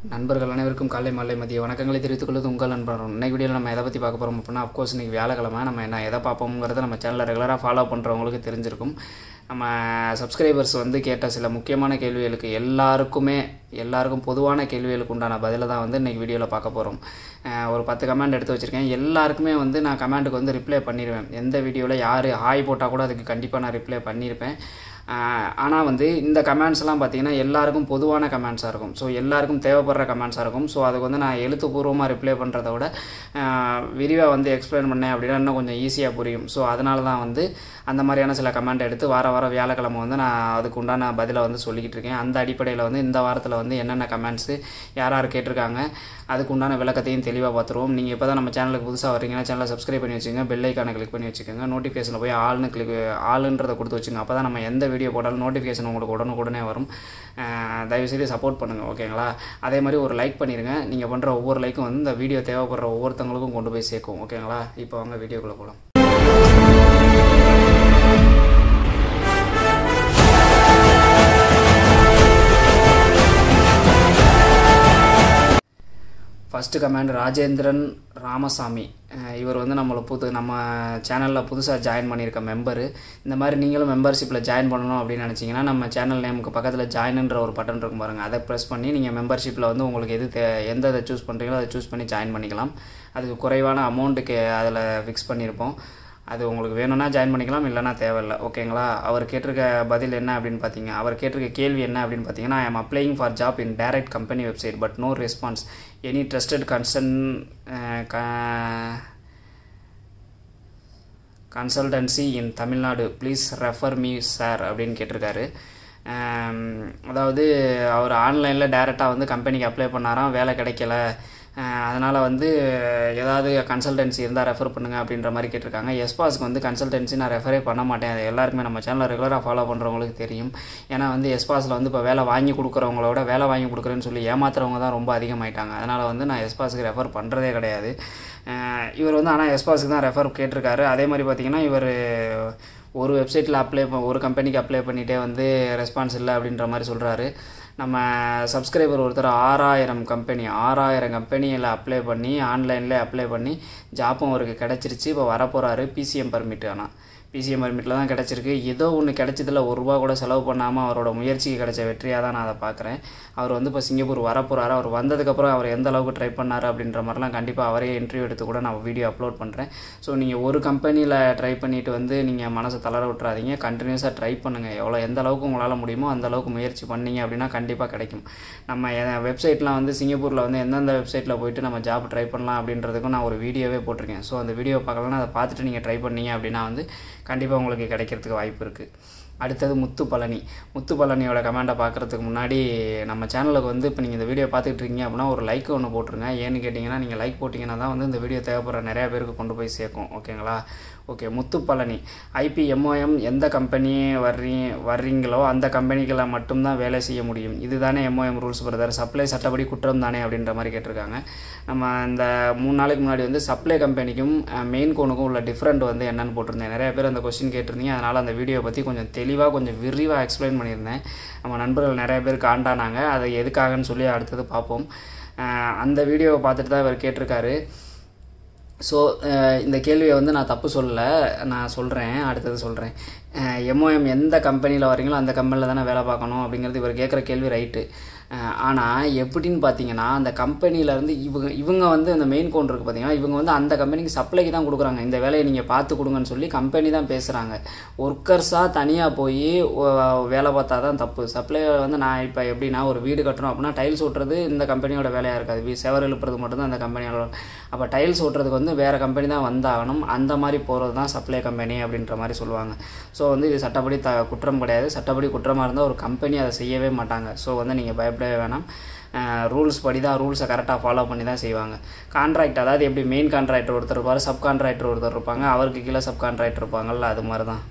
நண்பர்கள் அனைவருக்கும் காலை மாலை மதிய வணக்கங்களை தெரிவித்துக் கொள்வது உங்கள் நண்பர். இன்னைக்கு வீடியோவில் நம்ம எதை பற்றி பார்க்க போகிறோம் அப்படின்னா, அஃப்கோர்ஸ் இன்றைக்கி வியாழக்கிழமை நம்ம என்ன எதை பார்ப்போங்கிறத நம்ம சேனலில் ரெகுலராக ஃபாலோ பண்ணுறவங்களுக்கு தெரிஞ்சிருக்கும். நம்ம சப்ஸ்கிரைபர்ஸ் கேட்ட சில முக்கியமான கேள்விகளுக்கு எல்லாருக்கும் பொதுவான கேள்விகளுக்கு உண்டான பதிலை தான் இன்றைக்கி வீடியோவில் பார்க்க போகிறோம். ஒரு 10 கமெண்ட் எடுத்து வச்சுருக்கேன். எல்லாருக்குமே நான் கமெண்ட்டுக்கு ரிப்ளை பண்ணிடுவேன். எந்த வீடியோவில் யார் ஹாய் போட்டால் கூட அதுக்கு கண்டிப்பாக நான் ரிப்ளை பண்ணியிருப்பேன். ஆனால் இந்த கமெண்ட்ஸ்லாம் பார்த்திங்கன்னா எல்லாருக்கும் பொதுவான கமெண்ட்ஸாக இருக்கும். ஸோ எல்லாருக்கும் தேவைப்படுற கமெண்ட்ஸாக இருக்கும். ஸோ அதுக்கு நான் எழுத்துப்பூர்வமாக ரிப்ளை பண்ணுறத விட விரிவாக எக்ஸ்பிளைன் பண்ணேன் அப்படின்னா இன்னும் கொஞ்சம் ஈஸியாக புரியும். ஸோ அதனால தான் அந்த மாதிரியான சில கமெண்ட் எடுத்து வார வியாழக்கிழமை நான் அதுக்கு உண்டான பதிலை சொல்லிக்கிட்டு இருக்கேன். அந்த அடிப்படையில் இந்த வாரத்தில் என்னென்ன கமெண்ட்ஸு யார் கேட்டிருக்காங்க அதுக்கு உண்டான விளக்கத்தையும் தெளிவாக பார்த்துருவோம். நீங்கள் இப்போ தான் நம்ம சேனலுக்கு புதுசாக வரீங்கன்னா சேனலை சப்ஸ்கிரைப் பண்ணி வச்சுக்கோங்க, பெல் ஐக்கானை கிளிக் பண்ணி வச்சுக்கோங்க, நோட்டிஃபிகேஷனில் போய் ஆளுன்றதை கொடுத்து வச்சுங்க. அப்போ தான் நம்ம எந்த வீடியோ போட்டாலும் நோட்டிஃபிகேஷன் உங்களுக்கு உடனே வரும். தயவுசெய்து சப்போர்ட் பண்ணுங்கள், ஓகேங்களா? அதே மாதிரி ஒரு லைக் பண்ணிடுங்க. நீங்கள் பண்ணுற ஒவ்வொரு லைக்கும் இந்த வீடியோ தேவைப்படுற ஒவ்வொருத்தவங்களுக்கும் கொண்டு போய் சேர்க்கும், ஓகேங்களா? இப்போ வாங்க வீடியோக்குள்ளே போகலாம். First comment Rajendran Ramasamy. இவர் நம்ம சேனலில் புதுசாக ஜாயின் பண்ணியிருக்க மெம்பரு. இந்த மாதிரி நீங்களும் மெம்பர்ஷிப்பில் ஜாயின் பண்ணணும் அப்படின்னு நினச்சிங்கன்னா நம்ம சேனல் நேமுக்கு பக்கத்தில் ஜாயின்ன்ற ஒரு பட்டன் இருக்கும் பாருங்கள், அதை ப்ரெஸ் பண்ணி நீங்கள் மெம்பர்ஷிப்பில் உங்களுக்கு எந்த இதை சூஸ் பண்ணுறீங்களோ அதை சூஸ் பண்ணி ஜாயின் பண்ணிக்கலாம். அதுக்கு குறைவான அமௌண்ட்டுக்கு அதில் ஃபிக்ஸ் பண்ணியிருப்போம். அது உங்களுக்கு வேணும்னா ஜாயின் பண்ணிக்கலாம், இல்லைனா தேவையில்லை, ஓகேங்களா? அவர் கேட்டிருக்க பதில் என்ன அப்படின்னு பார்த்தீங்க, அவர் கேட்டிருக்க கேள்வி என்ன அப்படின்னு பார்த்தீங்கன்னா, I am applying for job in direct company website but no response. Any trusted consultancy in Tamil Nadu please refer me sir அப்படின்னு கேட்டிருக்காரு. அதாவது அவர் ஆன்லைனில் டைரெக்டாக கம்பெனிக்கு அப்ளை பண்ணாராம், வேலை கிடைக்கல, அதனால் ஏதாவது கன்சல்டன்சி இருந்தால் ரெஃபர் பண்ணுங்கள் அப்படின்ற மாதிரி கேட்டிருக்காங்க. S.passக்கு கன்சல்டன்சி நான் ரெஃபரே பண்ண மாட்டேன். அது எல்லாருக்குமே நம்ம சேனலில் ரெகுலராக ஃபாலோ பண்ணுறவங்களுக்கு தெரியும். ஏன்னா S.passல இப்போ வேலை வாங்கி கொடுக்குறவங்களோட வேலை வாங்கி கொடுக்குறேன்னு சொல்லி ஏமாத்துறவங்க தான் ரொம்ப அதிகமாயிட்டாங்க. அதனால் நான் S.passக்கு ரெஃபர் பண்ணுறதே கிடையாது. இவர் ஆனால் S.passக்கு தான் ரெஃபர் கேட்டிருக்காரு. அதே மாதிரி பார்த்திங்கன்னா இவர் ஒரு வெப்சைட்டில் ஒரு கம்பெனிக்கு அப்ளை பண்ணிகிட்டே ரெஸ்பான்ஸ் இல்லை அப்படின்ற மாதிரி சொல்கிறாரு. நம்ம சப்ஸ்கிரைபர் ஒருத்தர் 6000 கம்பெனியில் அப்ளை பண்ணி ஆன்லைனில் அப்ளை பண்ணி ஜாப்பும் அவருக்கு கிடச்சிருச்சு. இப்போ வரப்போகிறாரு PCM பர்மிட். ஆனால் PCM பர்மிட்டில் தான் கிடச்சிருக்கு. ஏதோ ஒன்று கிடச்சதில் ₹1 கூட செலவு பண்ணாமல் அவரோட முயற்சிக்கு கிடைச்ச வெற்றியாக தான் நான் அதை பார்க்குறேன். அவர் இப்போ சிங்கப்பூர் வரப்போகிறாரு. அவர் வந்ததுக்கப்புறம் அவர் எந்த அளவுக்கு ட்ரை பண்ணார் அப்படின்ற மாதிரிலாம் கண்டிப்பாக அவரே இன்டர்வியூ எடுத்து கூட நான் வீடியோ அப்லோட் பண்ணுறேன். ஸோ நீங்கள் ஒரு கம்பெனியில் ட்ரை பண்ணிவிட்டு நீங்கள் மனசை தளர விட்டுறாதீங்க. கண்டினியூஸாக ட்ரை பண்ணுங்கள். எந்த அளவுக்கு உங்களால் முடியுமோ அந்த அளவுக்கு முயற்சி பண்ணிங்க அப்படின்னா கண்டிப்பாக கிடைக்கும். நம்ம வெப்சைட்லாம் சிங்கப்பூரில் எந்தெந்த வெப்சைட்டில் போய்ட்டு நம்ம ஜாப் ட்ரை பண்ணலாம் அப்படின்றதுக்கும் நான் ஒரு வீடியோவே போட்டிருக்கேன். ஸோ அந்த வீடியோ பார்க்கலன்னா அதை பார்த்துட்டு நீங்கள் ட்ரை பண்ணீங்க அப்படின்னா கண்டிப்பாக உங்களுக்கு கிடைக்கிறதுக்கு வாய்ப்பு இருக்குது. அடுத்தது முத்துப்பழனியோட கமெண்ட்டை பார்க்குறதுக்கு முன்னாடி நம்ம சேனலுக்கு இப்போ நீங்கள் இந்த வீடியோ பார்த்துக்கிட்டு இருக்கீங்க அப்படின்னா ஒரு லைக் ஒன்று போட்டுருங்க. ஏன்னு கேட்டிங்கன்னா நீங்கள் லைக் போட்டிங்கன்னா தான் இந்த வீடியோ தேவைப்படுற நிறையா பேருக்கு கொண்டு போய் சேர்க்கும், ஓகேங்களா? ஓகே, முத்துப்பழனி IP MOM எந்த கம்பெனி வர்றீங்களோ அந்த கம்பெனிகளை மட்டும்தான் வேலை செய்ய முடியும். இதுதானே MOM ரூல்ஸ் பிரதர், சப்ளை சட்டப்படி குற்றம் தானே அப்படின்ற மாதிரி கேட்டிருக்காங்க. நம்ம இந்த 3 நாளைக்கு முன்னாடி சப்ளை கம்பெனிக்கும் மெயின் கோனுக்கும் உள்ள டிஃப்ரெண்ட் என்னென்னு போட்டிருந்தேன். நிறைய பேர் அந்த கொஸ்டின் கேட்டிருந்தீங்க. அதனால் அந்த வீடியோ பற்றி கொஞ்சம் தெளிவாக கொஞ்சம் விரிவாக எக்ஸ்பிளைன் பண்ணியிருந்தேன். நம்ம நண்பர்கள் நிறைய பேர் காண்டானாங்க. அதை எதுக்காகன்னு சொல்லி அடுத்தது பார்ப்போம். அந்த வீடியோவை பார்த்துட்டு தான் இவர் கேட்டிருக்காரு. ஸோ இந்த கேள்வியை நான் தப்பு சொல்லலை, நான் சொல்கிறேன், அடுத்தது சொல்கிறேன். MOM எந்த கம்பெனியில் வரீங்களோ அந்த கம்பெனியில் தானே வேலை பார்க்கணும் அப்படிங்கிறது இவர் கேட்குற கேள்வி ரைட்டு. ஆனால் எப்படின்னு பார்த்தீங்கன்னா அந்த கம்பெனியிலேருந்து இவங்க அந்த மெயின் கோன் இருக்குது பார்த்தீங்கன்னா, இவங்க அந்த கம்பெனிக்கு சப்ளைக்கு தான் கொடுக்குறாங்க. இந்த வேலையை நீங்கள் பார்த்து கொடுங்கன்னு சொல்லி கம்பெனி தான் பேசுகிறாங்க. ஒர்க்கர்ஸாக தனியாக போய் வேலை பார்த்தா தான் தப்பு. சப்ளை நான் இப்போ எப்படின்னா ஒரு வீடு கட்டணும் அப்படின்னா டைல்ஸ் ஓட்டுறது இந்த கம்பெனியோட வேலையாக இருக்காது, செவர் எழுப்புறது மட்டும்தான் அந்த கம்பெனியோட. அப்போ டைல்ஸ் ஓட்டுறதுக்கு வேறு கம்பெனி தான் வந்தாகணும். அந்த மாதிரி போகிறது தான் சப்ளை கம்பெனி அப்படின்ற மாதிரி சொல்லுவாங்க. ஸோ இது சட்டப்படி குற்றம் கிடையாது. சட்டப்படி குற்றமாக இருந்தால் ஒரு கம்பெனி அதை செய்யவே மாட்டாங்க. ஸோ நீங்கள் பயப்படவே வேணாம். ரூல்ஸ் படி தான், ரூல்ஸை கரெக்டாக ஃபாலோ பண்ணி தான் செய்வாங்க. கான்ட்ராக்ட் அதாவது எப்படி மெயின் கான்ட்ராக்டர் ஒருத்தர் இருப்பார், சப் கான்ட்ராக்டர் ஒருத்தர் இருப்பாங்க, அவருக்கு கீழே சப் கான்ட்ராக்டர் இருப்பாங்கள்ல, அது மாதிரி தான்.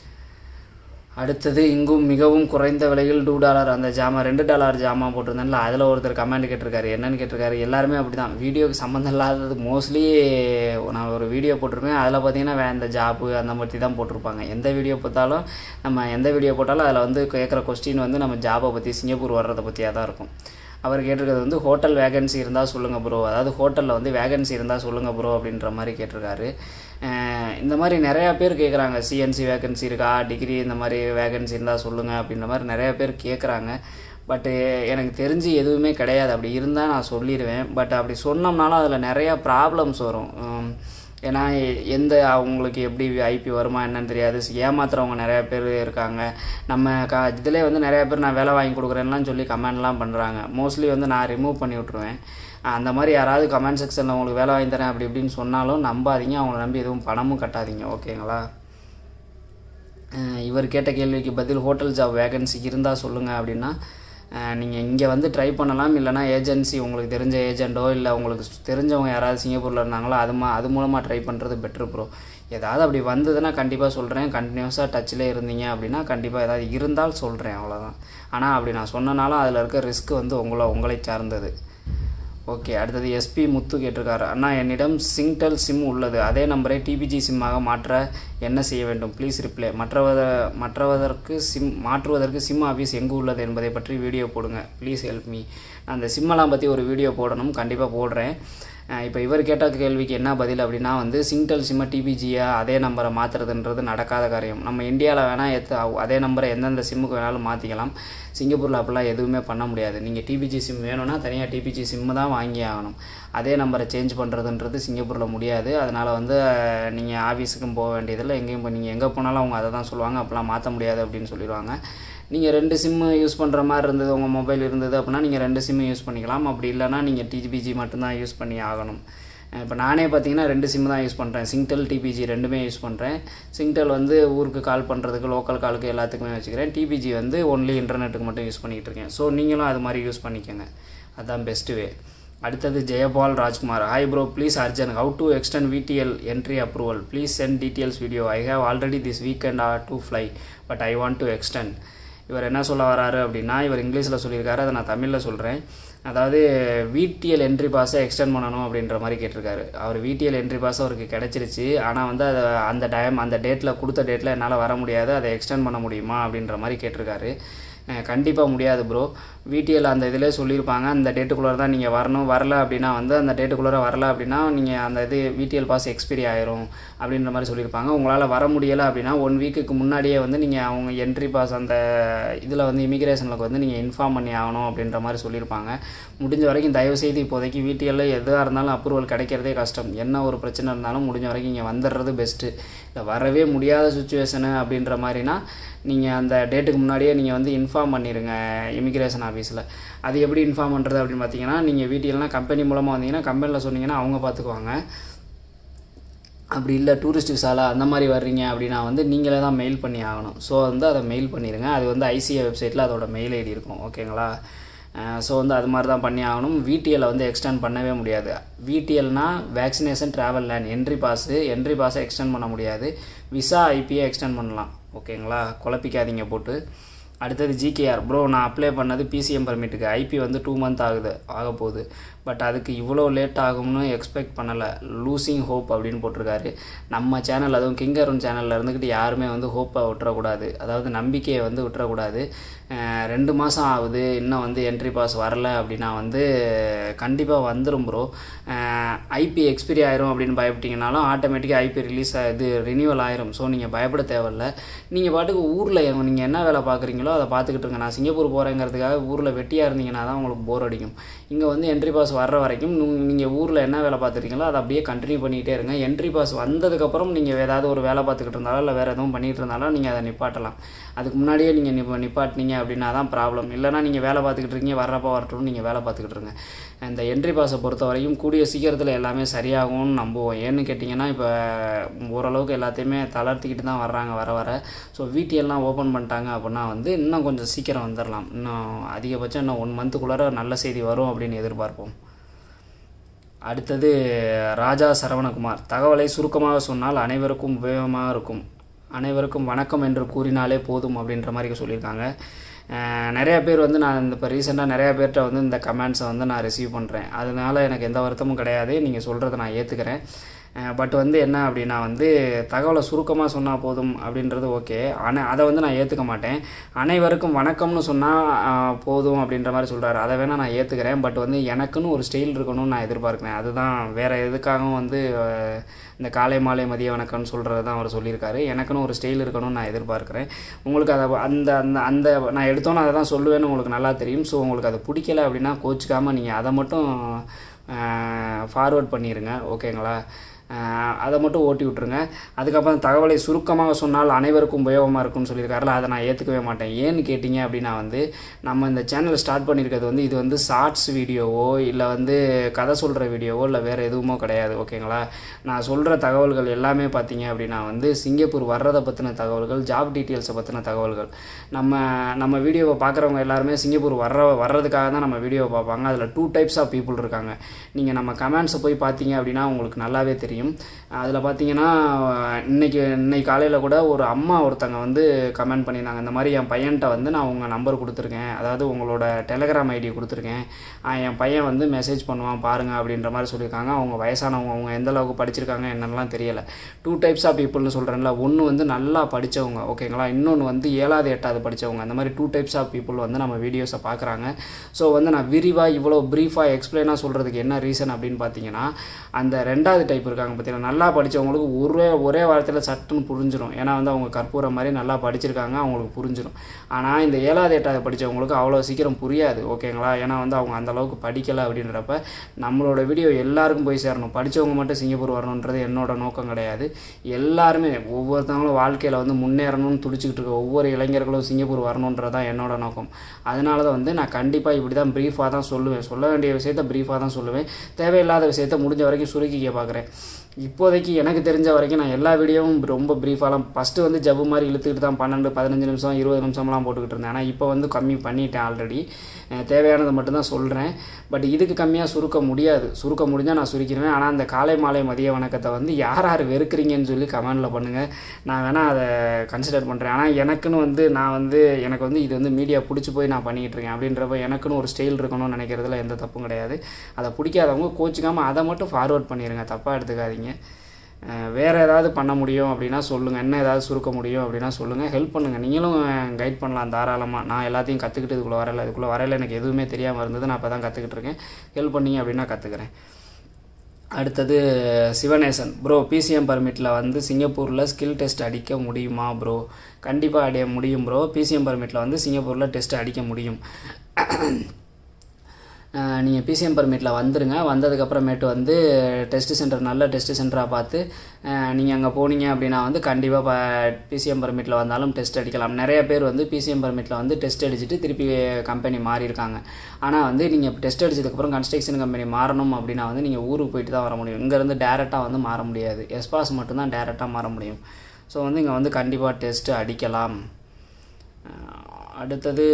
அடுத்தது இங்கும் மிகவும் குறைந்த விலையில் $2 அந்த ஜாமான் $2 ஜாமான் போட்டிருந்தேன்ல, அதில் ஒருத்தர் கமெண்ட் கேட்டிருக்காரு. என்னென்னு கேட்டிருக்காரு, எல்லாருமே அப்படி தான் வீடியோக்கு சம்மந்தம் இல்லாதது மோஸ்ட்லி நான் ஒரு வீடியோ போட்டிருப்பேன். அதில் பார்த்தீங்கன்னா இந்த ஜாப்பு அந்த மாதிரி தான் போட்டிருப்பாங்க. எந்த வீடியோ போட்டாலும் அதில் கேட்குற கொஸ்டின் நம்ம ஜாபை பற்றி சிங்கப்பூர் வர்றதை பற்றியாக தான் இருக்கும். அவர் கேட்டிருக்கிறது வந்து ஹோட்டல் வேகன்சி இருந்தால் சொல்லுங்கள் ப்ரோ, அதாவது ஹோட்டலில் வந்து வேகன்சி இருந்தால் சொல்லுங்கள் ப்ரோ அப்படின்ற மாதிரி கேட்டிருக்காரு. இந்த மாதிரி நிறையா பேர் கேட்குறாங்க, சிஎன்சி வேகன்சி இருக்கா, டிகிரி இந்த மாதிரி வேகன்சி இருந்தால் சொல்லுங்கள் அப்படின்ற மாதிரி நிறையா பேர் கேட்குறாங்க. பட்டு எனக்கு தெரிஞ்சு எதுவுமே கிடையாது. அப்படி இருந்தால் நான் சொல்லிடுவேன். பட் அப்படி சொன்னோம்னாலும் அதில் நிறையா ப்ராப்ளம்ஸ் வரும். ஏன்னா எந்த அவங்களுக்கு எப்படி ஐபி வருமா என்னன்னு தெரியாது, ஏமாத்துறவங்க நிறையா பேர் இருக்காங்க. நம்ம இதிலே வந்து நிறையா பேர் நான் வேலை வாங்கி கொடுக்குறேன்லாம் சொல்லி கமெண்ட்லாம் பண்ணுறாங்க. மோஸ்ட்லி வந்து நான் ரிமூவ் பண்ணி விட்ருவேன். அந்த மாதிரி யாராவது கமெண்ட் செக்ஷனில் உங்களுக்கு வேலை வாங்கி தரேன் அப்படி இப்படின்னு சொன்னாலும் நம்பாதீங்க, அவங்கள நம்பி எதுவும் பணமும் கட்டாதீங்க. ஓகேங்களா? இவர் கேட்ட கேள்விக்கு பதில் ஹோட்டல் ஜாப் வேகன்சி இருந்தால் சொல்லுங்கள் அப்படின்னா, நீங்கள் இங்கே வந்து ட்ரை பண்ணலாம். இல்லைனா ஏஜென்சி உங்களுக்கு தெரிஞ்ச ஏஜென்ட்டோ இல்லை உங்களுக்கு தெரிஞ்சவங்க யாராவது சிங்கப்பூரில் இருந்தாங்களோ அது மூலமாக ட்ரை பண்ணுறது பெட்ரு ப்ரோ. ஏதாவது அப்படி வந்ததுன்னா கண்டிப்பாக சொல்கிறேன். கண்டினியூஸாக டச்சில் இருந்தீங்க அப்படின்னா கண்டிப்பாக ஏதாவது இருந்தால் சொல்கிறேன், அவ்வளோதான். ஆனால் அப்படி நான் சொன்னனாலும் அதில் இருக்க ரிஸ்க் வந்து உங்களை சார்ந்தது. ஓகே, அடுத்தது எஸ்பி முத்து கேட்டிருக்காரு. அண்ணா, என்னிடம் சிங்டெல் சிம் உள்ளது. அதே நம்பரை டிபிஜி சிம்மாக மாற்ற என்ன செய்ய வேண்டும்? Please reply. மாற்றுவதற்கு சிம் ஆஃபீஸ் எங்கு உள்ளது என்பதை பற்றி வீடியோ போடுங்க. Please help me. நான் அந்த சிம்மெல்லாம் பற்றி ஒரு வீடியோ போடணும், கண்டிப்பாக போடுறேன். இப்போ இவர் கேட்ட கேள்விக்கு என்ன பதில் அப்படின்னா வந்து, சிங்டெல் சிம்மை டிபிஜியை அதே நம்பரை மாற்றுறதுன்றது நடக்காத காரியம். நம்ம இந்தியாவில் வேணால் அதே நம்பரை எந்தெந்த சிம்முக்கு வேணாலும் மாற்றிக்கலாம். சிங்கப்பூரில் அப்படிலாம் எதுவுமே பண்ண முடியாது. நீங்கள் டிபிஜி சிம் வேணும்னா தனியாக டிபிஜி சிம்மு தான் வாங்கி ஆகணும். அதே நம்பரை சேஞ்ச் பண்ணுறதுன்றது சிங்கப்பூரில் முடியாது. அதனால் வந்து நீங்கள் ஆஃபீஸுக்கும் போக வேண்டியதில்லை, எங்கேயும் நீங்கள் எங்கே போனாலும் அவங்க அதை தான் சொல்லுவாங்க, அப்போலாம் மாற்ற முடியாது அப்படின்னு சொல்லிடுவாங்க. நீங்கள் 2 சிம்மு யூஸ் பண்ணுற மாதிரி இருந்தது, உங்கள் மொபைல் இருந்தது அப்படின்னா நீங்கள் 2 சிம்மு யூஸ் பண்ணிக்கலாம். அப்படி இல்லைனா நீங்கள் டிபிஜி மட்டும்தான் யூஸ் பண்ணி ஆகணும். இப்போ நானே பார்த்தீங்கன்னா 2 சிம்மு தான் யூஸ் பண்ணுறேன். சிங்டெல் டிபிஜி ரெண்டுமே யூஸ் பண்ணுறேன். சிங்டெல் வந்து ஊருக்கு கால் பண்ணுறதுக்கு, லோக்கல் காலுக்கு எல்லாத்துக்குமே வச்சுக்கிறேன். டிபிஜி வந்து ஒன்லி இன்டர்நெட்டுக்கு மட்டும் யூஸ் பண்ணிக்கிட்டு இருக்கேன். ஸோ நீங்களும் அது மாதிரி யூஸ் பண்ணிக்கோங்க, அதுதான் பெஸ்ட்டு வே. அடுத்தது Jayapal Rajkumar. Hi bro, please urgent, how to extend VTL entry approval, please send details video. I have already this weekend to fly but I want to extend. இவர் என்ன சொல்ல வராரு அப்படின்னா, இவர் இங்கிலீஷில் சொல்லியிருக்காரு, அதை நான் தமிழில் சொல்கிறேன். அதாவது விடிஎல் என்ட்ரி பாஸை எக்ஸ்டெண்ட் பண்ணணும் அப்படின்ற மாதிரி கேட்டிருக்காரு. அவர் விடிஎல் என்ட்ரி பாஸ் அவருக்கு கிடச்சிருச்சு. ஆனால் வந்து அதை அந்த டேட்டில் கொடுத்த டேட்டில் என்னால் வர முடியாது, அதை எக்ஸ்டெண்ட் பண்ண முடியுமா அப்படின்ற மாதிரி கேட்டிருக்காரு. கண்டிப்பாக முடியாது ப்ரோ. விடிஎல் அந்த இதிலே சொல்லியிருப்பாங்க, அந்த டேட்டுக்குள்ளே தான் நீங்கள் வரணும். வரல அப்படின்னா வந்து அந்த டேட்டுக்குள்ளே வரல அப்படின்னா நீங்கள் அந்த விடிஎல் பாஸ் எக்ஸ்பைரி ஆயிரும் அப்படின்ற மாதிரி சொல்லியிருப்பாங்க. உங்களால் வர முடியலை அப்படின்னா 1 வீக்குக்கு முன்னாடியே வந்து நீங்கள் அவங்க என்ட்ரி பாஸ் அந்த இதில் வந்து இமிக்ரேஷனுக்கு வந்து நீங்கள் இன்ஃபார்ம் பண்ணி ஆகணும் அப்படின்ற மாதிரி சொல்லியிருப்பாங்க. முடிஞ்ச வரைக்கும் தயவுசெய்து இப்போதைக்கு விடிஎல்ல எதாக இருந்தாலும் அப்ரூவல் கிடைக்கிறதே கஷ்டம். என்ன ஒரு பிரச்சனை இருந்தாலும் முடிஞ்ச வரைக்கும் இங்கே வந்துடுறது பெஸ்ட்டு. இல்லை வரவே முடியாத சுச்சுவேஷனு அப்படின்ற மாதிரினா நீங்கள் அந்த டேட்டுக்கு முன்னாடியே நீங்கள் வந்து இன்ஃபார்ம் பண்ணிடுங்க இமிக்ரேஷன் ஆஃபீஸில். அது எப்படி இன்ஃபார்ம் பண்ணுறது அப்படின்னு பார்த்தீங்கன்னா, நீங்கள் விடிஎல்னால் கம்பெனி மூலமாக வந்தீங்கன்னா கம்பெனியில் சொன்னீங்கன்னா அவங்க பார்த்துக்குவாங்க. அப்படி இல்லை டூரிஸ்ட் விசாவில் அந்த மாதிரி வர்றீங்க அப்படின்னா வந்து நீங்களே தான் மெயில் பண்ணி ஆகணும். ஸோ வந்து அதை மெயில் பண்ணிடுங்க. அது வந்து ஐசிஏ வெப்சைட்டில் அதோட மெயில் ஐடி இருக்கும். ஓகேங்களா? ஸோ வந்து அது மாதிரி தான் பண்ணி ஆகணும். விடிஎல்லை வந்து எக்ஸ்டெண்ட் பண்ணவே முடியாது. விடிஎல்னால் வேக்சினேஷன் ட்ராவல் லேன் என்ட்ரி பாஸை எக்ஸ்டெண்ட் பண்ண முடியாது. விசா ஐபிஏ எக்ஸ்டெண்ட் பண்ணலாம். ஓகேங்களா? குழப்பிக்காதீங்க போட்டு. அடுத்தது ஜிகேஆர். ப்ரோ, நான் அப்ளை பண்ணது பிசிஎம் பர்மிட்டுக்கு. ஐபி வந்து 2 மந்த் ஆக போகுது. பட் அதுக்கு இவ்வளோ லேட் ஆகும்னு எக்ஸ்பெக்ட் பண்ணலை. லூசிங் ஹோப் அப்படின்னு போட்டிருக்காரு. நம்ம சேனல், அதுவும் கிங்கருன் சேனலில் இருந்துக்கிட்டு யாருமே வந்து ஹோப்பை விட்டுறக்கூடாது, அதாவது நம்பிக்கையை வந்து விட்டுறக்கூடாது. 2 மாதம் ஆகுது, இன்னும் வந்து என்ட்ரி பாஸ் வரல அப்படின்னா வந்து கண்டிப்பாக வந்துடும் ப்ரோ. ஐபி எக்ஸ்பிரி ஆயிரும் அப்படின்னு பயப்பட்டீங்கனாலும் ஆட்டோமேட்டிக்காக ஐபி ரினியூவல் ஆயிரும். ஸோ நீங்கள் பயப்பட தேவையில்லை. நீங்கள் பாட்டுக்கு ஊரில் நீங்கள் என்ன வேலை பார்க்குறீங்களோ அதை பார்த்துக்கிட்டு இருங்க. நான் சிங்கப்பூர் போகிறேங்கிறதுக்காக ஊரில் வெட்டியாக இருந்தீங்கன்னா தான் உங்களுக்கு போர் அடிக்கும். இங்கே வந்து என்ட்ரி பாஸ் வர்ற வரைக்கும் நீங்கள் ஊரில் என்ன வேலை பார்த்துருக்கீங்களோ அதை அப்படியே கண்டினியூ பண்ணிகிட்டே இருங்க. என்ட்ரி பாஸ் வந்ததுக்கப்புறம் நீங்கள் ஏதாவது ஒரு வேலை பார்த்துக்கிட்டு இருந்தாலும் இல்லை வேறு எதுவும் பண்ணிகிட்டு இருந்தாலும் நீங்கள் அதை நிப்பாட்டலாம். அதுக்கு முன்னாடியே நீங்கள் நிப்பாட்டினீங்க அப்படின்னா தான் ப்ராப்ளம். இல்லைனா நீங்கள் வேலை பார்த்துக்கிட்டு இருக்கீங்க, வர்றப்போ வரட்டும், நீங்கள் வேலை பார்த்துக்கிட்டு இருங்க. இந்த என்ட்ரி பாஸை பொறுத்த வரைக்கும் கூடிய சீக்கிரத்தில் எல்லாமே சரியாகும்னு நம்புவோம். ஏன்னு கேட்டிங்கன்னா, இப்போ ஓரளவுக்கு எல்லாத்தையுமே தளர்த்திக்கிட்டு தான் வர்றாங்க வர. ஸோ விடிஎல்லாம் ஓப்பன் பண்ணிட்டாங்க அப்படின்னா வந்து இன்னும் கொஞ்சம் சீக்கிரம் வந்துடலாம். இன்னும் அதிகபட்சம் இன்னும் 1 மந்த்துக்குள்ளார நல்ல செய்தி வரும் அப்படின்னு எதிர்பார்ப்போம். அடுத்தது ராஜா சரவணகுமார். தகவலை சுருக்கமாக சொன்னால் அனைவருக்கும் உபயோகமாக இருக்கும். அனைவருக்கும் வணக்கம் என்று கூறினாலே போதும் அப்படின்ற மாதிரி சொல்லியிருக்காங்க. நிறையா பேர் வந்து நான் இப்போ ரீசெண்டாக நிறையா பேர்கிட்ட வந்து இந்த கமெண்ட்ஸை வந்து நான் ரிசீவ் பண்ணுறேன். அதனால் எனக்கு எந்த வருத்தமும் கிடையாது. நீங்கள் சொல்கிறத நான் ஏற்றுக்கிறேன். பட் வந்து என்ன அப்படின்னா வந்து தகவலை சுருக்கமாக சொன்னால் போதும் அப்படின்றது ஓகே. ஆனால் அதை வந்து நான் ஏற்றுக்க மாட்டேன். அனைவருக்கும் வணக்கம்னு சொன்னால் போதும் அப்படின்ற மாதிரி சொல்கிறாரு. அதை வேணால் நான் ஏற்றுக்கிறேன். பட் வந்து எனக்குன்னு ஒரு ஸ்டைல் இருக்கணும்னு நான் எதிர்பார்க்குறேன். அதுதான் வேறு எதுக்காகவும் வந்து இந்த காலை மாலை மதிய வணக்கம்னு சொல்கிறது தான் அவர் சொல்லியிருக்காரு. எனக்குன்னு ஒரு ஸ்டைல் இருக்கணும்னு நான் எதிர்பார்க்குறேன். உங்களுக்கு அதை அந்த அந்த அந்த நான் எடுத்தோன்னே அதை தான் சொல்லுவேன்னு உங்களுக்கு நல்லா தெரியும். ஸோ உங்களுக்கு அது பிடிக்கல அப்படின்னா கோச்சிக்காமல் நீங்கள் அதை மட்டும் ஃபார்வர்ட் பண்ணிடுங்க, ஓகேங்களா? அதை மட்டும் ஓட்டி விட்ருங்க. அதுக்கப்புறம் தகவலை சுருக்கமாக சொன்னால் அனைவருக்கும் உபயோகமாக இருக்கும்னு சொல்லியிருக்காருல, அதை நான் ஏற்றுக்கவே மாட்டேன். ஏன்னு கேட்டிங்க அப்படின்னா வந்து நம்ம இந்த சேனலை ஸ்டார்ட் பண்ணியிருக்கிறது வந்து இது வந்து ஷார்ட்ஸ் வீடியோவோ இல்லை வந்து கதை சொல்கிற வீடியோவோ இல்லை வேறு எதுவுமோ கிடையாது, ஓகேங்களா? நான் சொல்கிற தகவல்கள் எல்லாமே பார்த்தீங்க அப்படின்னா வந்து சிங்கப்பூர் வர்றதை பற்றின தகவல்கள், ஜாப் டீட்டெயில்ஸை பற்றின தகவல்கள். நம்ம வீடியோவை பார்க்குறவங்க எல்லாருமே சிங்கப்பூர் வர்றதுக்காக தான் நம்ம வீடியோவை பார்ப்பாங்க. அதில் 2 டைப்ஸ் ஆஃப் பீப்புள் இருக்காங்க. நீங்கள் நம்ம கமெண்ட்ஸை போய் பார்த்தீங்க அப்படின்னா உங்களுக்கு நல்லாவே தெரியும். அதில் பார்த்தீங்கன்னா இன்னைக்கு காலையில் கூட ஒரு அம்மா ஒருத்தங்க வந்து கமெண்ட் பண்ணியிருந்தாங்க, இந்த மாதிரி என் பையன்கிட்ட வந்து நான் உங்கள் நம்பர் கொடுத்துருக்கேன், அதாவது உங்களோட டெலகிராம் ஐடி கொடுத்துருக்கேன், என் பையன் வந்து மெசேஜ் பண்ணுவான் பாருங்கள் அப்படின்ற மாதிரி சொல்லியிருக்காங்க. அவங்க வயசானவங்க, அவங்க எந்த அளவுக்கு படிச்சிருக்காங்க என்னென்னலாம் தெரியலை. 2 டைப்ஸ் ஆஃப் பீப்புள்னு சொல்கிறேன்ல, ஒன்று வந்து நல்லா படித்தவங்க, ஓகேங்களா? இன்னொன்று வந்து 7வது 8வது படித்தவங்க. அந்த மாதிரி 2 டைப்ஸ் ஆஃப் பீப்புள் வந்து நம்ம வீடியோஸை பார்க்குறாங்க. ஸோ வந்து நான் விரிவாக இவ்வளோ ப்ரீஃபாக எக்ஸ்பிளைனாக சொல்கிறதுக்கு என்ன ரீசன் அப்படின்னு பார்த்தீங்கன்னா, அந்த 2வது டைப் இருக்காங்க பார்த்தீங்கன்னா, நல்லா படித்தவங்களுக்கு ஒரே வாரத்தில் சட்டுன்னு புரிஞ்சிடும். ஏன்னா வந்து அவங்க கற்பூரம் மாதிரி நல்லா படிச்சிருக்காங்க, அவங்களுக்கு புரிஞ்சிடும். ஆனால் இந்த 7வது 8வது படித்தவங்களுக்கு அவ்வளோ சீக்கிரம் புரியாது, ஓகேங்களா? ஏன்னா வந்து அவங்க அந்தளவுக்கு படிக்கலை. அப்படின்றப்ப நம்மளோட வீடியோ எல்லாருக்கும் போய் சேரணும். படித்தவங்க மட்டும் சிங்கப்பூர் வரணுன்றது என்னோட நோக்கம் கிடையாது. எல்லாருமே ஒவ்வொருத்தவங்களும் வாழ்க்கையில் வந்து முன்னேறணும்னு துடிச்சிக்கிட்டு இருக்க ஒவ்வொரு இளைஞர்களும் சிங்கப்பூர் வரணுன்றது தான் என்னோட நோக்கம். அதனால தான் வந்து நான் கண்டிப்பாக இப்படி தான் ப்ரீஃபாக தான் சொல்லுவேன். சொல்ல வேண்டிய விஷயத்தை ப்ரீஃபாக தான் சொல்லுவேன். தேவையில்லாத விஷயத்தை முடிஞ்ச வரைக்கும் சுருக்கிக்க பார்க்குறேன். இப்போதைக்கு எனக்கு தெரிஞ்ச வரைக்கும் நான் எல்லா வீடியோவும் ரொம்ப ப்ரீஃபாலாம் ஃபஸ்ட்டு வந்து ஜவ்வு மாதிரி இழுத்துக்கிட்டு தான் 12, 15 நிமிஷம் 20 நிமிஷம்லாம் போட்டுக்கிட்டு இருந்தேன். ஆனால் இப்போ வந்து கம்மி பண்ணிட்டேன் ஆல்ரெடி. தேவையானதை மட்டும்தான் சொல்கிறேன். பட் இதுக்கு கம்மியாக சுருக்க முடியாது. சுருக்க முடிஞ்சால் நான் சுருக்கிடுவேன். ஆனால் அந்த காலை மாலை மதிய வணக்கத்தை வந்து யார் வெறுக்கிறீங்கன்னு சொல்லி கமெண்டில் பண்ணுங்கள். நான் வேணால் அதை கன்சிடர் பண்ணுறேன். ஆனால் எனக்குன்னு வந்து எனக்கு வந்து இது வந்து மீடியா பிடிச்சி போய் நான் பண்ணிக்கிட்டு இருக்கேன். அப்படின்றப்ப எனக்குன்னு ஒரு ஸ்டைல் இருக்கணும்னு நினைக்கிறதுல எந்த தப்பும் கிடையாது. அதை பிடிக்காதவங்க கோச்சிக்காமல் அதை மட்டும் ஃபார்வர்ட் பண்ணிடுங்க, தப்பாக எடுத்துக்காதீங்க. வேறு ஏதாவது பண்ண முடியும் அப்படின்னா சொல்லுங்கள். என்ன ஏதாவது சுருக்க முடியும் அப்படின்னா சொல்லுங்கள், ஹெல்ப் பண்ணுங்கள். நீங்களும் கைட் பண்ணலாம் தாராளமாக. நான் எல்லாத்தையும் கற்றுக்கிட்டு இதுக்குள்ளே வரையில் எனக்கு எதுவுமே தெரியாமல் இருந்தது. நான் இப்போ தான் கற்றுக்கிட்டு இருக்கேன். ஹெல்ப் பண்ணிங்க அப்படின்னா கற்றுக்கிறேன். அடுத்தது சிவநேசன் ப்ரோ, பிசிஎம் பர்மிட்டில் வந்து சிங்கப்பூரில் ஸ்கில் டெஸ்ட் அடிக்க முடியுமா ப்ரோ? கண்டிப்பாக அடைய முடியும் ப்ரோ. பிசிஎம் பர்மிட்டில் வந்து சிங்கப்பூரில் டெஸ்ட் அடிக்க முடியும். நீங்கள் பிசிஎம் பர்மிட்டில் வந்துடுங்க. வந்ததுக்கப்புறமேட்டு வந்து டெஸ்ட் சென்டர், நல்ல டெஸ்ட் சென்டராக பார்த்து நீங்கள் அங்கே போனீங்க அப்படின்னா வந்து கண்டிப்பாக பிசிஎம் பர்மிட்டில் வந்தாலும் டெஸ்ட் அடிக்கலாம். நிறைய பேர் வந்து பிசிஎம் பர்மிட்டில் வந்து டெஸ்ட் அடிச்சுட்டு திருப்பி கம்பெனி மாறியிருக்காங்க. ஆனால் வந்து நீங்கள் டெஸ்ட் அடிச்சதுக்கப்புறம் கன்ஸ்ட்ரக்ஷன் கம்பெனி மாறணும் அப்படின்னா வந்து நீங்கள் ஊருக்கு போயிட்டு தான் வர முடியும். இங்கேருந்து டேரெக்டாக வந்து மாற முடியாது. S.pass மட்டும்தான் டேரெக்டாக மாற முடியும். ஸோ வந்து இங்கே வந்து கண்டிப்பாக டெஸ்ட்டு அடிக்கலாம். அடுத்தது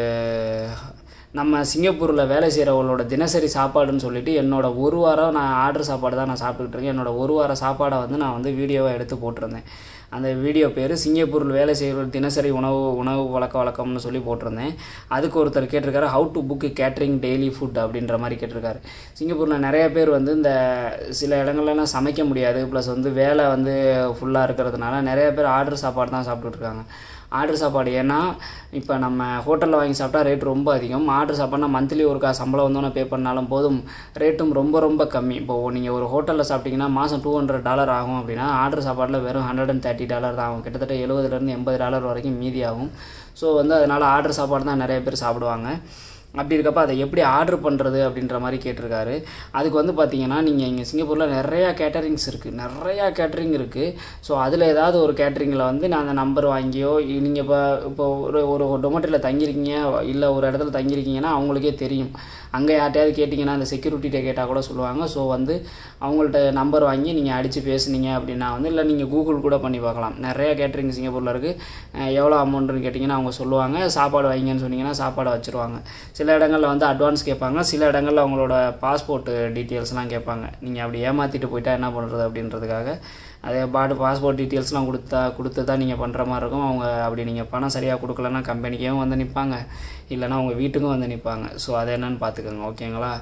நம்ம சிங்கப்பூரில் வேலை செய்கிறவங்களோட தினசரி சாப்பாடுன்னு சொல்லிட்டு என்னோட ஒரு வாரம் நான் ஆர்டர் சாப்பாடு தான் நான் சாப்பிட்டுக்கிட்டு இருக்கேன். என்னோட ஒரு வார சாப்பாடை வந்து நான் வந்து வீடியோவை எடுத்து போட்டிருந்தேன். அந்த வீடியோ பேர் சிங்கப்பூரில் வேலை செய்கிற தினசரி உணவு வழக்கம்னு சொல்லி போட்டிருந்தேன். அதுக்கு ஒருத்தர் கேட்டிருக்காரு, how to book catering daily food அப்படின்ற மாதிரி கேட்டிருக்காரு. சிங்கப்பூரில் நிறைய பேர் வந்து இந்த சில இடங்கள்லாம் சமைக்க முடியாது, ப்ளஸ் வந்து வேலை வந்து ஃபுல்லாக இருக்கிறதுனால நிறைய பேர் ஆர்டர் சாப்பாடு தான் சாப்பிட்டுட்ருக்காங்க. ஆர்டர் சாப்பாடு ஏன்னா இப்போ நம்ம ஹோட்டலில் வாங்கி சாப்பிட்டா ரேட் ரொம்ப அதிகம். ஆர்டர் சாப்பாடுனா மந்த்லி ஒருக்கா சம்பளம் வந்தோன்னே பே பண்ணாலும் போதும், ரேட்டும் ரொம்ப கம்மி. இப்போது நீங்கள் ஒரு ஹோட்டலில் சாப்பிட்டிங்கன்னா மாதம் $200 ஆகும் அப்படின்னா ஆர்டர் சாப்பாடில் வெறும் $130 தான் ஆகும். கிட்டத்தட்ட $70 $80 வரைக்கும் மீதி ஆகும். ஸோ வந்து அதனால் ஆர்டர் சாப்பாடு தான் நிறைய பேர் சாப்பிடுவாங்க. அப்படி இருக்கப்போ அதை எப்படி ஆர்டர் பண்ணுறது அப்படின்ற மாதிரி கேட்டிருக்காரு. அதுக்கு வந்து பார்த்தீங்கன்னா நீங்கள் இங்கே சிங்கப்பூரில் நிறையா கேட்டரிங்ஸ் இருக்குது. ஸோ அதில் ஏதாவது ஒரு கேட்டரிங்கில் வந்து நான் அந்த நம்பர் வாங்கியோ, நீங்கள் இப்போ ஒரு டொமேட்டோவில் தங்கியிருக்கீங்க, இல்லை ஒரு இடத்துல தங்கியிருக்கீங்கன்னா அவங்களுக்கே தெரியும். அங்கே யார்ட்டையாவது கேட்டிங்கன்னா அந்த செக்யூரிட்டிகிட்ட கேட்டால் கூட சொல்லுவாங்க. ஸோ வந்து அவங்கள்ட்ட நம்பர் வாங்கி நீங்கள் அடித்து பேசுனீங்க அப்படின்னா வந்து, இல்லை நீங்கள் கூகுள் கூட பண்ணி பார்க்கலாம். நிறையா கேட்டரிங் சிங்கப்பூரில் இருக்குது. எவ்வளோ அமௌண்ட்டுன்னு கேட்டிங்கன்னா அவங்க சொல்லுவாங்க. சாப்பாடு வைங்கன்னு சொன்னீங்கன்னா சாப்பாடு வச்சுருவாங்க. சில இடங்களில் வந்து அட்வான்ஸ் கேட்பாங்க, சில இடங்களில் அவங்களோட பாஸ்போர்ட் டீட்டெயில்ஸ்லாம் கேட்பாங்க. நீங்கள் அப்படி ஏமாற்றிட்டு போயிட்டா என்ன பண்ணுறது அப்படின்றதுக்காக அதே பாஸ்போர்ட் டீட்டெயில்ஸ்லாம் கொடுத்து தான் நீங்கள் பண்ணுற மாதிரி இருக்கும். அவங்க அப்படி நீங்கள் பணம் சரியாக கொடுக்கலன்னா கம்பெனிக்கும் வந்து நிற்பாங்க, இல்லைனா உங்கள் வீட்டுக்கும் வந்து நிற்பாங்க. ஸோ அது என்னன்னு பார்த்துக்கோங்க, ஓகேங்களா?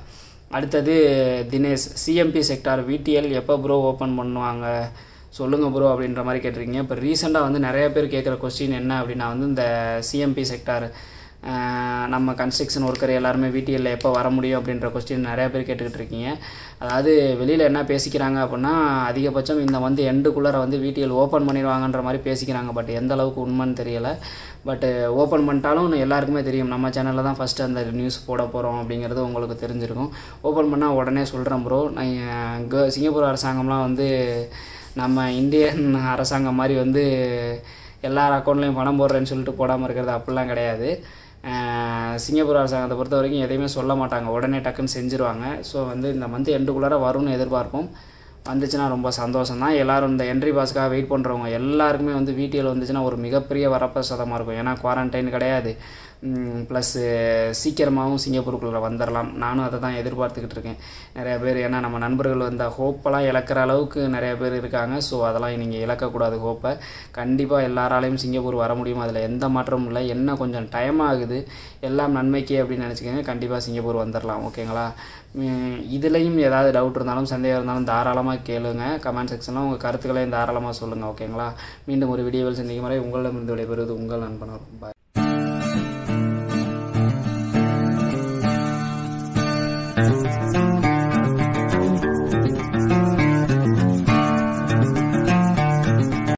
அடுத்தது தினேஷ், சிஎம்பி செக்டார் விடிஎல் எப்போ ப்ரோ ஓப்பன் பண்ணுவாங்க சொல்லுங்கள் ப்ரோ அப்படின்ற மாதிரி கேட்டிருக்கீங்க. இப்போ ரீசெண்டாக வந்து நிறைய பேர் கேட்குற கொஸ்டின் என்ன அப்படின்னா வந்து இந்த சிஎம்பி செக்டார் நம்ம கன்ஸ்ட்ரக்ஷன் ஒர்க்கர் எல்லாருமே விடிஎல்ல எப்போ வர முடியும் அப்படின்ற கொஸ்டின் நிறையா பேர் கேட்டுக்கிட்டு இருக்கீங்க. அதாவது வெளியில் என்ன பேசிக்கிறாங்க அப்படின்னா அதிகபட்சம் இந்த வந்து எண்டுக்குள்ளார வந்து விடிஎல் ஓப்பன் பண்ணிடுவாங்கன்ற மாதிரி பேசிக்கிறாங்க. பட் எந்த அளவுக்கு உண்மைன்னு தெரியலை. பட் ஓப்பன் பண்ணிட்டாலும் எல்லாருக்குமே தெரியும், நம்ம சேனலில் தான் ஃபஸ்ட்டு அந்த நியூஸ் போட போகிறோம் அப்படிங்கிறது உங்களுக்கு தெரிஞ்சிருக்கும். ஓப்பன் பண்ணால் உடனே சொல்கிறேன் ப்ரோ. சிங்கப்பூர் அரசாங்கம்லாம் வந்து நம்ம இந்தியன் அரசாங்கம் மாதிரி வந்து எல்லார் அக்கௌண்ட்லேயும் பணம் போடுறேன்னு சொல்லிட்டு போடாமல் இருக்கிறது அப்படிலாம் கிடையாது. சிங்கப்பூர் அரசாங்கத்தை பொறுத்த வரைக்கும் எதையுமே சொல்ல மாட்டாங்க, உடனே டக்குன்னு செஞ்சுருவாங்க. ஸோ வந்து இந்த மந்த் எண்டுக்குள்ளார வரும்னு எதிர்பார்ப்போம். வந்துச்சுன்னா ரொம்ப சந்தோஷம் தான். எல்லோரும் இந்த என்ட்ரி பாஸ்க்காக வெயிட் பண்ணுறவங்க எல்லாருக்குமே வந்து விடிஎல் வந்துச்சுன்னா ஒரு மிகப்பெரிய வரப்பிரசாதமாக இருக்கும். ஏன்னா குவாரண்டைன் கிடையாது, ப்ளஸ்ஸு சீக்கிரமாகவும் சிங்கப்பூருக்குள்ளே வந்துடலாம். நானும் அதை தான் எதிர்பார்த்துக்கிட்டு இருக்கேன். நிறையா பேர், ஏன்னா நம்ம நண்பர்கள் வந்த ஹோப்பெல்லாம் இழக்கிற அளவுக்கு நிறைய பேர் இருக்காங்க. ஸோ அதெல்லாம் நீங்கள் இழக்கக்கூடாது ஹோப்பை. கண்டிப்பாக எல்லாராலையும் சிங்கப்பூர் வர முடியும், அதில் எந்த மாற்றமும் இல்லை. என்ன கொஞ்சம் டைம் ஆகுது, எல்லாம் நன்மைக்கே அப்படின்னு நினச்சிக்கோங்க. கண்டிப்பாக சிங்கப்பூர் வந்துடலாம். ஓகேங்களா? இதுலேயும் ஏதாவது டவுட் இருந்தாலும் சந்தேகம் இருந்தாலும் தாராளமாக கேளுங்க. கமெண்ட் செக்ஷனில் உங்கள் கருத்துக்களையும் தாராளமாக சொல்லுங்கள். ஓகேங்களா? மீண்டும் ஒரு வீடியோவில் சந்திக்கும் வரை உங்களிடமிருந்து விடைபெறுவது உங்கள் நண்பனர். பாய்.